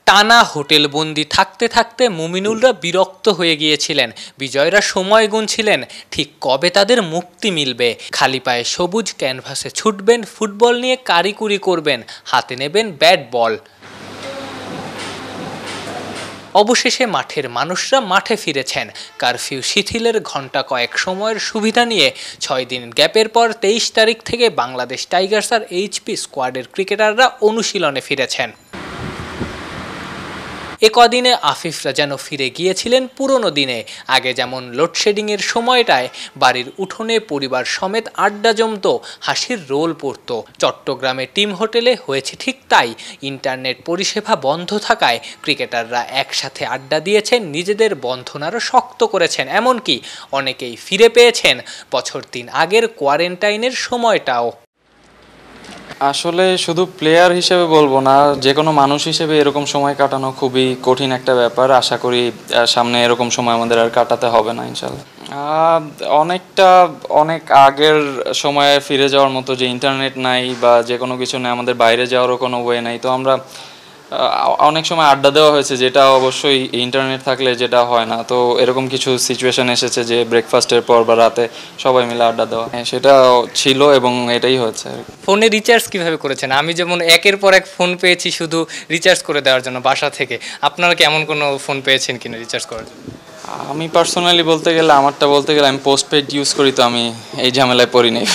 টানা হোটেলবন্দি থাকতে থাকতে মুমিনুলরা বিরক্ত হয়ে গিয়েছিলেন। বিজয়রা সময় গুনছিলেন ঠিক কবে তাদের মুক্তি মিলবে। খালি পায়ে সবুজ ক্যানভাসে ছুটবেন, ফুটবল নিয়ে কারিকুরি করবেন, হাতে নেবেন ব্যাট বল। অবশেষে মাঠের মানুষরা মাঠে ফিরেছেন। কারফিউ শিথিলের ঘণ্টা কয়েক সময়ের সুবিধা নিয়ে 6 দিন গ্যাপের পর 23 তারিখ থেকে বাংলাদেশ টাইগার্স আর এইচপি স্কোয়াডের ক্রিকেটাররা অনুশীলনে ফিরেছেন। এ কদিনে আফিফরা যেন ফিরে গিয়েছিলেন পুরনো দিনে। আগে যেমন লোডশেডিংয়ের সময়টায় বাড়ির উঠোনে পরিবার সমেত আড্ডা জমত, হাসির রোল পড়ত। চট্টগ্রামে টিম হোটেলে হয়েছে ঠিক তাই। ইন্টারনেট পরিষেবা বন্ধ থাকায় ক্রিকেটাররা একসাথে আড্ডা দিয়েছেন, নিজেদের বন্ধন আরও শক্ত করেছেন। এমনকি অনেকেই ফিরে পেয়েছেন বছর 3 আগের কোয়ারেন্টাইনের সময়টাও। আসলে শুধু প্লেয়ার হিসেবে বলবো না, যে কোনো মানুষ হিসেবে এরকম সময় কাটানো খুবই কঠিন একটা ব্যাপার। আশা করি সামনে এরকম সময় আমাদের আর কাটাতে হবে না ইনশাল্লাহ। অনেক আগের সময়ে ফিরে যাওয়ার মতো, যে ইন্টারনেট নাই বা যে কোনো কিছু নেই, আমাদের বাইরে যাওয়ারও কোনো ওয়ে নাই। তো আমরা অনেক সময় আড্ডা দেওয়া হয়েছে, যেটা অবশ্যই ইন্টারনেট থাকলে যেটা হয় না। তো এরকম কিছু সিচুয়েশন এসেছে যে ব্রেকফাস্টের পর বা রাতে সবাই মিলে আড্ডা দেওয়া, সেটা ছিল এবং এটাই হচ্ছে। ফোনে রিচার্জ কিভাবে করেছেন? আমি যেমন একের পর এক ফোন পেয়েছি শুধু রিচার্জ করে দেওয়ার জন্য বাসা থেকে। আপনারা কি এমন কোনো ফোন পেয়েছেন কিনা রিচার্জ করার জন্য? আমি পার্সোনালি বলতে গেলে আমি পোস্টপেড ইউজ করি, তো আমি এই ঝামেলায় পড়ি নাই।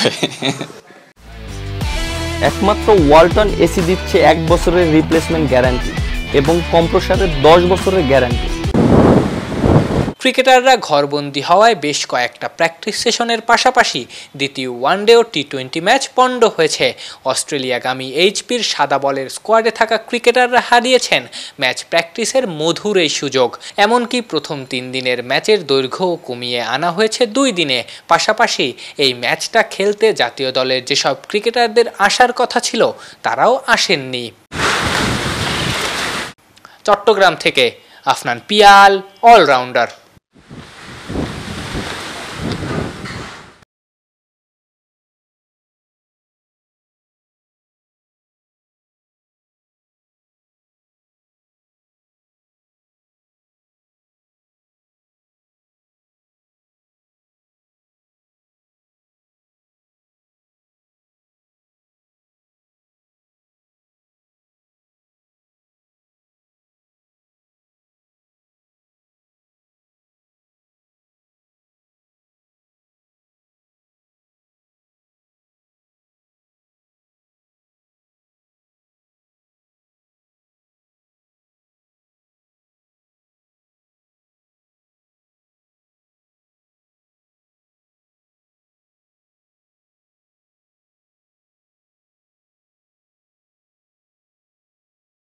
একমাত্র ওয়ালটন এসি দিচ্ছে 1 বছরের রিপ্লেসমেন্ট গ্যারান্টি এবং কম্প্রেসারের 10 বছরের গ্যারান্টি। ক্রিকেটাররা ঘরবন্দি হওয়ায় বেশ কয়েকটা প্র্যাকটিস সেশনের পাশাপাশি দ্বিতীয় ওয়ানডে ও টি20 ম্যাচ পণ্ড হয়েছে। অস্ট্রেলিয়াগামী এইচপির সাদা বলের স্কোয়াডে থাকা ক্রিকেটাররা হারিয়েছেন ম্যাচ প্র্যাকটিসের মধুর এই সুযোগ। এমনকি প্রথম 3 দিনের ম্যাচের দৈর্ঘ্যও কমিয়ে আনা হয়েছে 2 দিনে। পাশাপাশি এই ম্যাচটা খেলতে জাতীয় দলের যেসব ক্রিকেটারদের আসার কথা ছিল তারাও আসেননি। চট্টগ্রাম থেকে আফনান পিয়াল, অলরাউন্ডার।